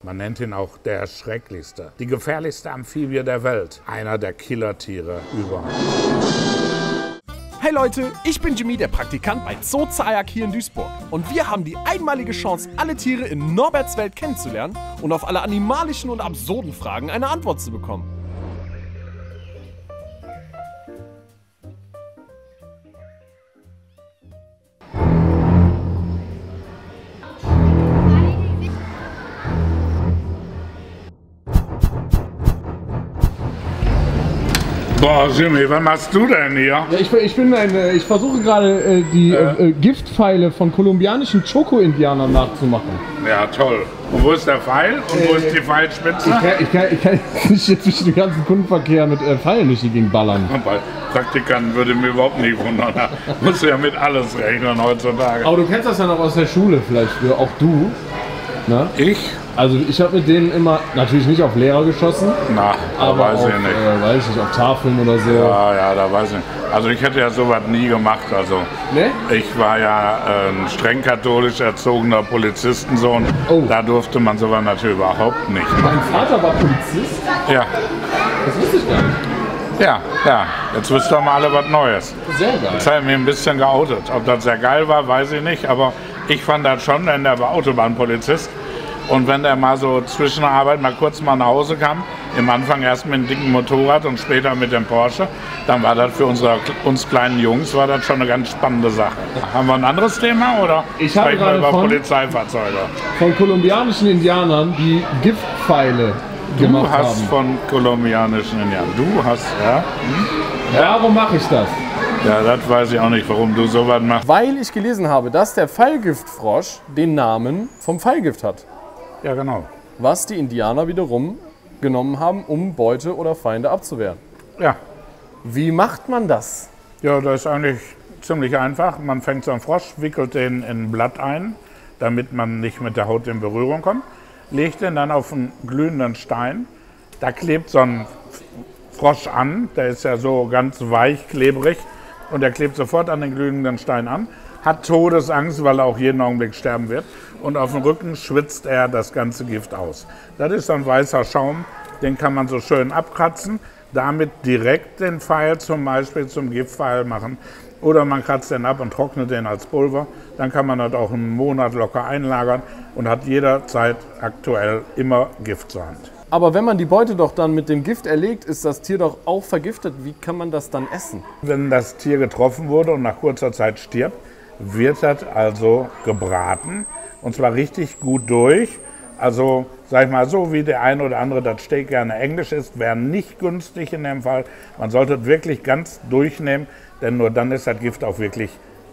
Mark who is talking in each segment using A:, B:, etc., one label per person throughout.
A: Man nennt ihn auch der Schrecklichste. Die gefährlichste Amphibie der Welt. Einer der Killertiere überhaupt.
B: Hey Leute, ich bin Jimmy, der Praktikant bei Zoo Zayak hier in Duisburg. Und wir haben die einmalige Chance, alle Tiere in Norberts Welt kennenzulernen und auf alle animalischen und absurden Fragen eine Antwort zu bekommen.
A: Boah, Jimmy, was machst du denn hier?
C: Ja, ich versuche gerade die Giftpfeile von kolumbianischen Choco-Indianern nachzumachen.
A: Ja, toll. Und wo ist der Pfeil und wo ist die Pfeilspitze?
C: Ich kann nicht jetzt durch den ganzen Kundenverkehr mit Pfeilen durch die Gegend ballern.
A: Bei Praktikanten würde mir überhaupt nicht wundern. Da musst du ja mit alles rechnen heutzutage.
C: Aber du kennst das ja noch aus der Schule vielleicht, auch du. Ne?
A: Ich?
C: Also ich habe mit denen immer, natürlich nicht auf Lehrer geschossen.
A: Na, da weiß ich nicht.
C: Weiß ich nicht, auf Tafeln oder so.
A: Ja, da weiß ich nicht. Also ich hätte ja sowas nie gemacht. Also
C: ne?
A: Ich war ja ein streng katholisch erzogener Polizistensohn.
C: Oh.
A: Da durfte man sowas natürlich überhaupt nicht machen.
C: Mein Vater war Polizist?
A: Ja.
C: Das wusste ich gar nicht.
A: Ja. Jetzt wisst ihr mal alle was Neues.
C: Sehr geil.
A: Jetzt habe ich mich ein bisschen geoutet. Ob das sehr geil war, weiß ich nicht. Aber ich fand das schon, denn der war Autobahnpolizist. Und wenn der mal so zwischen der Arbeit mal kurz nach Hause kam, im Anfang erst mit einem dicken Motorrad und später mit dem Porsche, dann war das für uns kleinen Jungs war das schon eine ganz spannende Sache. Haben wir ein anderes Thema oder
C: ich habe
A: sprechen wir über
C: Polizeifahrzeuge? Von kolumbianischen Indianern, die Giftpfeile gemacht haben.
A: Du hast von kolumbianischen Indianern. Du hast, ja.
C: Warum mache ich das?
A: Ja, das weiß ich auch nicht, warum du sowas machst.
B: Weil ich gelesen habe, dass der Pfeilgiftfrosch den Namen vom Pfeilgift hat.
A: Ja, genau.
B: Was die Indianer wiederum genommen haben, um Beute oder Feinde abzuwehren.
A: Ja.
B: Wie macht man das?
A: Ja, das ist eigentlich ziemlich einfach. Man fängt so einen Frosch, wickelt den in ein Blatt ein, damit man nicht mit der Haut in Berührung kommt, legt den dann auf einen glühenden Stein. Da klebt so ein Frosch an, der ist ja so ganz weich, klebrig und der klebt sofort an den glühenden Stein an, hat Todesangst, weil er auch jeden Augenblick sterben wird. Und auf dem Rücken schwitzt er das ganze Gift aus. Das ist ein weißer Schaum, den kann man so schön abkratzen, damit direkt den Pfeil zum Beispiel zum Giftpfeil machen. Oder man kratzt den ab und trocknet den als Pulver. Dann kann man das auch einen Monat locker einlagern und hat jederzeit aktuell immer Gift zur Hand.
B: Aber wenn man die Beute doch dann mit dem Gift erlegt, ist das Tier doch auch vergiftet. Wie kann man das dann essen?
A: Wenn das Tier getroffen wurde und nach kurzer Zeit stirbt, wird das also gebraten. Und zwar richtig gut durch. Also, sag ich mal, so wie der eine oder andere das Steak gerne englisch isst, wäre nicht günstig in dem Fall. Man sollte es wirklich ganz durchnehmen, denn nur dann ist das Gift auch wirklich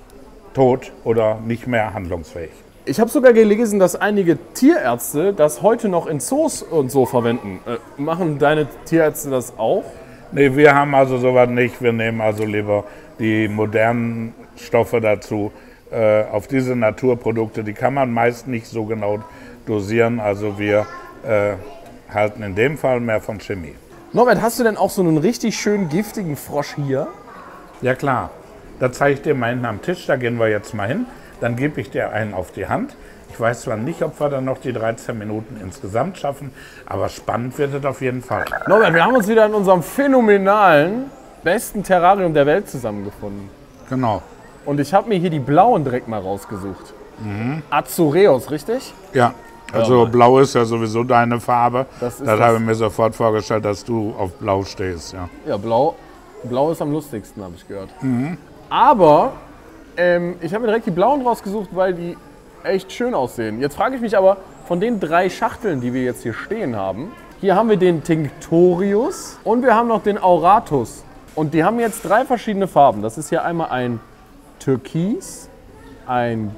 A: tot oder nicht mehr handlungsfähig.
B: Ich habe sogar gelesen, dass einige Tierärzte das heute noch in Zoos und so verwenden. Machen deine Tierärzte das auch?
A: Nee, wir haben also sowas nicht. Wir nehmen also lieber die modernen Stoffe dazu. Auf diese Naturprodukte, die kann man meist nicht so genau dosieren. Also wir halten in dem Fall mehr von Chemie.
B: Norbert, hast du denn auch so einen richtig schön giftigen Frosch hier?
A: Ja klar, da zeige ich dir mal hinten am Tisch, da gehen wir jetzt mal hin. Dann gebe ich dir einen auf die Hand. Ich weiß zwar nicht, ob wir dann noch die 13 Minuten insgesamt schaffen, aber spannend wird es auf jeden Fall.
B: Norbert, wir haben uns wieder in unserem phänomenalen, besten Terrarium der Welt zusammengefunden.
A: Genau.
B: Und ich habe mir hier die blauen direkt mal rausgesucht. Azureus, richtig?
A: Ja, also blau ist ja sowieso deine Farbe. Das habe ich mir sofort vorgestellt, dass du auf blau stehst.
B: Ja, blau ist am lustigsten, habe ich gehört. Aber ich habe mir direkt die blauen rausgesucht, weil die echt schön aussehen. Jetzt frage ich mich aber, von den 3 Schachteln, die wir jetzt hier stehen haben, hier haben wir den Tinctorius und wir haben noch den Auratus. Und die haben jetzt 3 verschiedene Farben. Das ist hier einmal ein Türkis, ein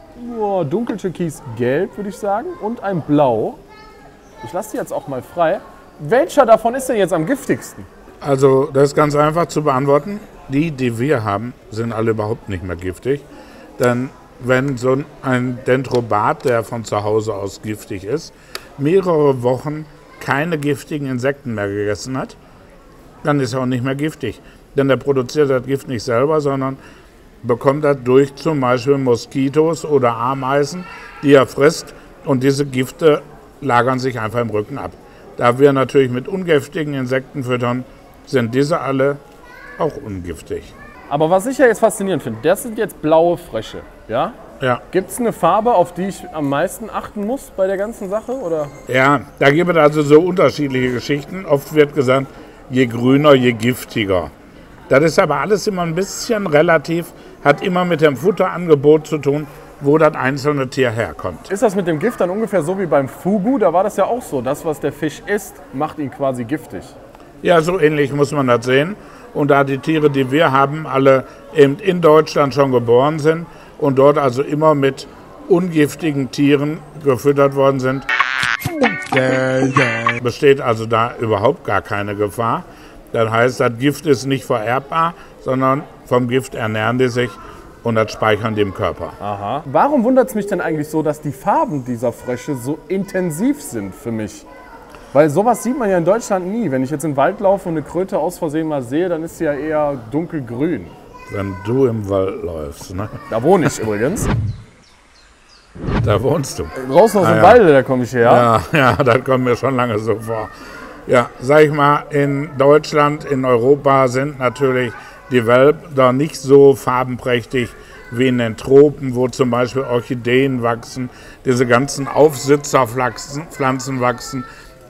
B: dunkeltürkis-gelb, würde ich sagen, und ein Blau. Ich lasse die jetzt auch mal frei. Welcher davon ist denn jetzt am giftigsten?
A: Also das ist ganz einfach zu beantworten. Die wir haben, sind alle überhaupt nicht mehr giftig. Denn wenn so ein Dendrobat, der von zu Hause aus giftig ist, mehrere Wochen keine giftigen Insekten mehr gegessen hat, dann ist er auch nicht mehr giftig. Denn der produziert das Gift nicht selber, sondern bekommt das durch zum Beispiel Moskitos oder Ameisen, die er frisst. Und diese Gifte lagern sich einfach im Rücken ab. Da wir natürlich mit ungiftigen Insekten füttern, sind diese alle auch ungiftig.
B: Aber was ich ja jetzt faszinierend finde, das sind jetzt blaue Frösche, ja?
A: Ja.
B: Gibt es eine Farbe, auf die ich am meisten achten muss bei der ganzen Sache? Oder?
A: Ja, da gibt es also so unterschiedliche Geschichten. Oft wird gesagt, je grüner, je giftiger. Das ist aber alles immer ein bisschen relativ, hat immer mit dem Futterangebot zu tun, wo das einzelne Tier herkommt.
B: Ist das mit dem Gift dann ungefähr so wie beim Fugu? Da war das ja auch so. Das, was der Fisch isst, macht ihn quasi giftig.
A: Ja, so ähnlich muss man das sehen. Und da die Tiere, die wir haben, alle eben in Deutschland schon geboren sind und dort also immer mit ungiftigen Tieren gefüttert worden sind, besteht also da überhaupt gar keine Gefahr. Das heißt, das Gift ist nicht vererbbar, sondern vom Gift ernähren die sich und das speichern die im Körper.
B: Aha. Warum wundert es mich denn eigentlich so, dass die Farben dieser Frösche so intensiv sind für mich? Weil sowas sieht man ja in Deutschland nie. Wenn ich jetzt im Wald laufe und eine Kröte aus Versehen mal sehe, dann ist sie ja eher dunkelgrün.
A: Wenn du im Wald läufst, ne?
B: Da wohne ich übrigens.
A: Da wohnst du.
B: Draußen aus dem
A: ja.
B: Walde, da komme ich her.
A: Ja, das kommt mir schon lange so vor. Ja, sag ich mal, in Deutschland, in Europa sind natürlich die Wälder nicht so farbenprächtig wie in den Tropen, wo zum Beispiel Orchideen wachsen, diese ganzen Aufsitzerpflanzen wachsen.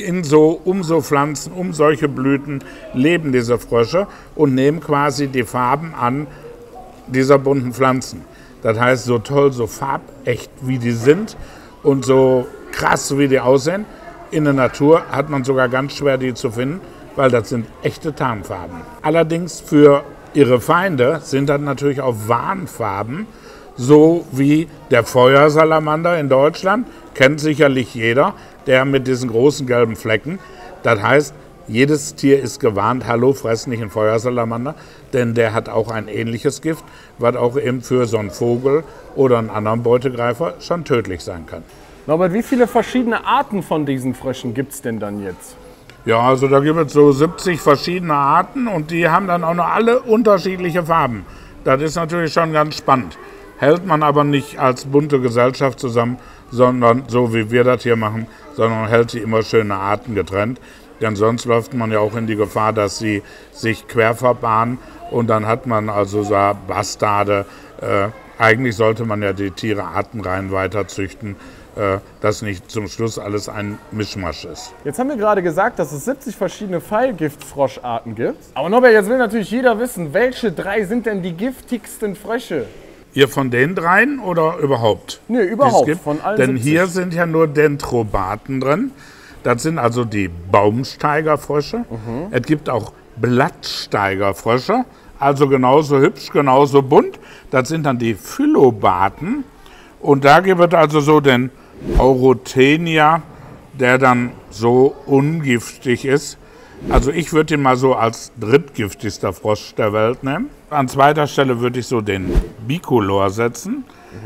A: Um so Pflanzen, um solche Blüten leben diese Frösche und nehmen quasi die Farben an dieser bunten Pflanzen. Das heißt, so toll, so farbecht wie die sind und so krass wie die aussehen, in der Natur hat man sogar ganz schwer, die zu finden, weil das sind echte Tarnfarben. Allerdings für ihre Feinde sind das natürlich auch Warnfarben, so wie der Feuersalamander in Deutschland, kennt sicherlich jeder, der mit diesen großen gelben Flecken. Das heißt, jedes Tier ist gewarnt, hallo, fress nicht einen Feuersalamander, denn der hat auch ein ähnliches Gift, was auch eben für so einen Vogel oder einen anderen Beutegreifer schon tödlich sein kann.
B: Norbert, wie viele verschiedene Arten von diesen Fröschen gibt es denn dann jetzt?
A: Ja, also da gibt es so 70 verschiedene Arten und die haben dann auch noch alle unterschiedliche Farben. Das ist natürlich schon ganz spannend. Hält man aber nicht als bunte Gesellschaft zusammen, sondern so wie wir das hier machen, sondern hält sie immer schöne Arten getrennt. Denn sonst läuft man ja auch in die Gefahr, dass sie sich quer verbahnen und dann hat man also so Bastarde. Eigentlich sollte man ja die Tiere artenrein weiter züchten, dass nicht zum Schluss alles ein Mischmasch ist.
B: Jetzt haben wir gerade gesagt, dass es 70 verschiedene Pfeilgiftfroscharten gibt. Aber Norbert, jetzt will natürlich jeder wissen, welche 3 sind denn die giftigsten Frösche?
A: Ihr von den dreien oder überhaupt?
B: Nee, überhaupt, von allen
A: Denn
B: 70.
A: hier sind ja nur Dendrobaten drin. Das sind also die Baumsteigerfrösche. Es gibt auch Blattsteigerfrösche, also genauso hübsch, genauso bunt. Das sind dann die Phylobaten. Und da gibt es also so den Aurothenia, der dann so ungiftig ist. Also ich würde ihn mal so als drittgiftigster Frosch der Welt nehmen. An zweiter Stelle würde ich so den Bicolor setzen.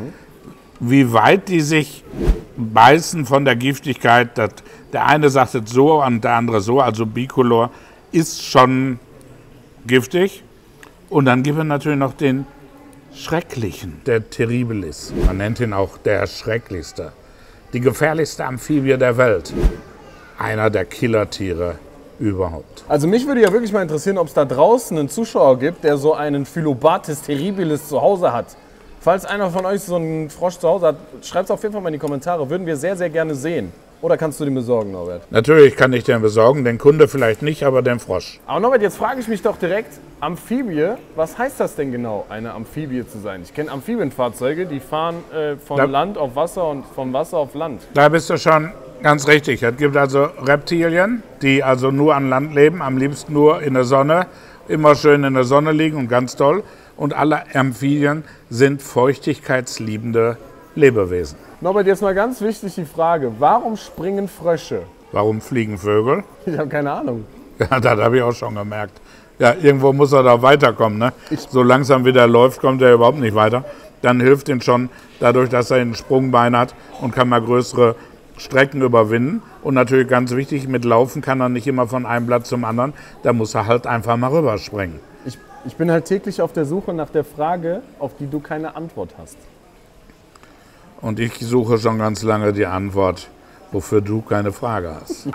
A: Wie weit die sich beißen von der Giftigkeit, der eine sagt es so und der andere so, also Bicolor ist schon giftig. Und dann gibt es natürlich noch den Schrecklichen, der Terribilis. Man nennt ihn auch der Schrecklichste. Die gefährlichste Amphibie der Welt. Einer der Killertiere überhaupt.
B: Also mich würde ja wirklich mal interessieren, ob es da draußen einen Zuschauer gibt, der so einen Phyllobates terribilis zu Hause hat. Falls einer von euch so einen Frosch zu Hause hat, schreibt es auf jeden Fall mal in die Kommentare. Würden wir sehr, sehr gerne sehen. Oder kannst du den besorgen, Norbert?
A: Natürlich kann ich den besorgen, den Kunde vielleicht nicht, aber den Frosch.
B: Aber Norbert, jetzt frage ich mich doch direkt, Amphibie, was heißt das denn genau, eine Amphibie zu sein? Ich kenne Amphibienfahrzeuge, die fahren von Land auf Wasser und vom Wasser auf Land.
A: Da bist du schon ganz richtig. Es gibt also Reptilien, die also nur an Land leben, am liebsten nur in der Sonne, immer schön in der Sonne liegen und ganz toll. Und alle Amphibien sind feuchtigkeitsliebende Lebewesen.
B: Norbert, jetzt mal ganz wichtig die Frage, warum springen Frösche?
A: Warum fliegen Vögel?
B: Ich habe keine Ahnung.
A: Ja, das habe ich auch schon gemerkt. Ja, irgendwo muss er da weiterkommen. Ne? So langsam wie der läuft, kommt er überhaupt nicht weiter. Dann hilft ihm schon dadurch, dass er ein Sprungbein hat und kann mal größere Strecken überwinden. Und natürlich ganz wichtig, mit Laufen kann er nicht immer von einem Blatt zum anderen. Da muss er halt einfach mal rüberspringen.
B: Ich bin halt täglich auf der Suche nach der Frage, auf die du keine Antwort hast.
A: Und ich suche schon ganz lange die Antwort. wofür du keine Frage hast.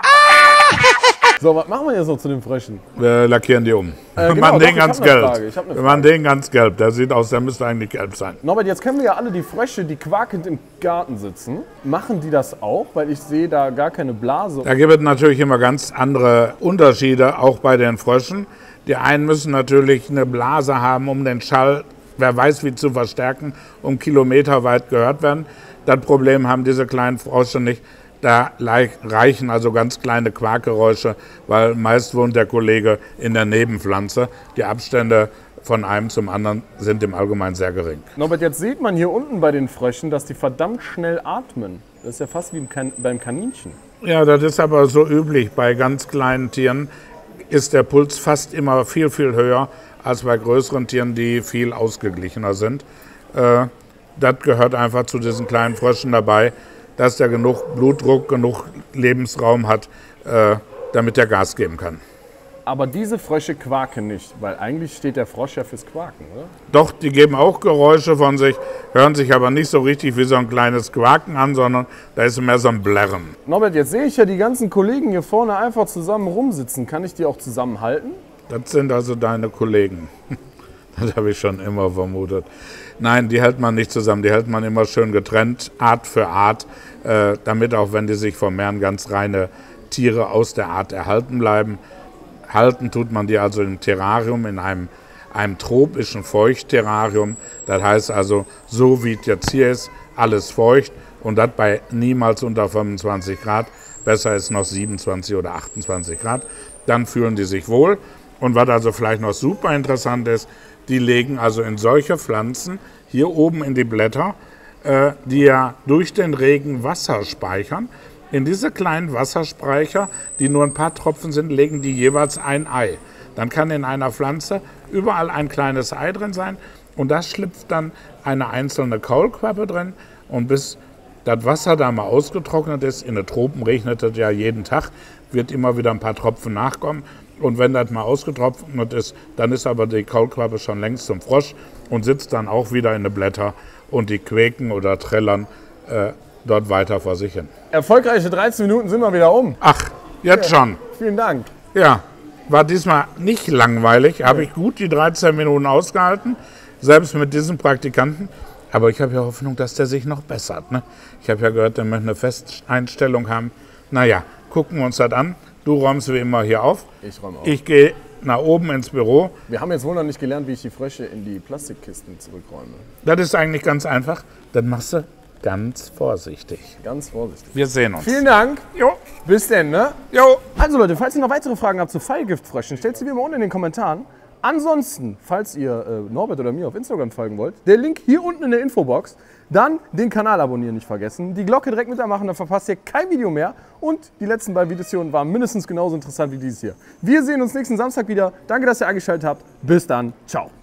B: So, was machen wir jetzt noch zu den Fröschen?
A: Wir lackieren die um.
B: Genau,
A: wir machen
B: doch,
A: den
B: ich
A: ganz
B: hab eine
A: gelb.
B: Frage, ich hab eine
A: Wir machen den ganz gelb. Der sieht aus, der müsste eigentlich gelb sein.
B: Norbert, jetzt kennen wir ja alle die Frösche, die quakend im Garten sitzen. Machen die das auch? Weil ich sehe da gar keine Blase.
A: Da gibt es natürlich immer ganz andere Unterschiede, auch bei den Fröschen. Die einen müssen natürlich eine Blase haben, um den Schall, wer weiß wie, zu verstärken, um kilometerweit gehört werden. Das Problem haben diese kleinen Frösche nicht. Da reichen also ganz kleine Quakgeräusche, weil meist wohnt der Kollege in der Nebenpflanze. Die Abstände von einem zum anderen sind im Allgemeinen sehr gering.
B: Norbert, jetzt sieht man hier unten bei den Fröschen, dass die verdammt schnell atmen. Das ist ja fast wie beim Kaninchen.
A: Ja, das ist aber so üblich. Bei ganz kleinen Tieren ist der Puls fast immer viel, viel höher als bei größeren Tieren, die viel ausgeglichener sind. Das gehört einfach zu diesen kleinen Fröschen dabei, dass der genug Blutdruck, genug Lebensraum hat, damit er Gas geben kann.
B: Aber diese Frösche quaken nicht, weil eigentlich steht der Frosch ja fürs Quaken, oder?
A: Doch, die geben auch Geräusche von sich, hören sich aber nicht so richtig wie so ein kleines Quaken an, sondern da ist mehr so ein Blärren.
B: Norbert, jetzt sehe ich ja die ganzen Kollegen hier vorne einfach zusammen rumsitzen. Kann ich die auch zusammenhalten?
A: Das sind also deine Kollegen. Das habe ich schon immer vermutet. Nein, die hält man nicht zusammen, die hält man immer schön getrennt, Art für Art, damit auch wenn die sich vermehren, ganz reine Tiere aus der Art erhalten bleiben. Halten tut man die also im Terrarium, in einem tropischen Feuchtterrarium. Das heißt also, so wie es jetzt hier ist, alles feucht und das bei niemals unter 25 Grad. Besser ist noch 27 oder 28 Grad. Dann fühlen die sich wohl. Und was also vielleicht noch super interessant ist, die legen also in solche Pflanzen hier oben in die Blätter, die ja durch den Regen Wasser speichern. In diese kleinen Wasserspeicher, die nur ein paar Tropfen sind, legen die jeweils ein Ei. Dann kann in einer Pflanze überall ein kleines Ei drin sein und da schlüpft dann eine einzelne Kaulquappe drin. Und bis das Wasser da mal ausgetrocknet ist, in den Tropen regnet es ja jeden Tag, wird immer wieder ein paar Tropfen nachkommen. Und wenn das mal ausgetrocknet ist, dann ist aber die Kaulquappe schon längst zum Frosch und sitzt dann auch wieder in den Blättern und die quäken oder trällern dort weiter vor sich hin.
B: Erfolgreiche 13 Minuten sind wir wieder um.
A: Ach, jetzt schon.
B: Vielen Dank.
A: Ja, war diesmal nicht langweilig, habe ich gut die 13 Minuten ausgehalten, selbst mit diesem Praktikanten. Aber ich habe ja Hoffnung, dass der sich noch bessert. Ne? Ich habe ja gehört, der möchte eine Festeinstellung haben. Naja, gucken wir uns das an. Du räumst wie immer hier auf.
B: Ich räume auf.
A: Ich gehe nach oben ins Büro.
B: Wir haben jetzt wohl noch nicht gelernt, wie ich die Frösche in die Plastikkisten zurückräume.
A: Das ist eigentlich ganz einfach. Das machst du ganz vorsichtig.
B: Ganz vorsichtig.
A: Wir sehen uns.
B: Vielen Dank.
A: Jo.
B: Bis denn, ne?
A: Jo.
B: Also Leute, falls ihr noch weitere Fragen habt zu Fallgiftfröschen, stellt sie mir mal unten in den Kommentaren. Ansonsten, falls ihr Norbert oder mir auf Instagram folgen wollt, der Link hier unten in der Infobox. Dann den Kanal abonnieren nicht vergessen, die Glocke direkt mit anmachen, dann verpasst ihr kein Video mehr. Und die letzten beiden Videos hier waren mindestens genauso interessant wie dieses hier. Wir sehen uns nächsten Samstag wieder. Danke, dass ihr eingeschaltet habt. Bis dann. Ciao.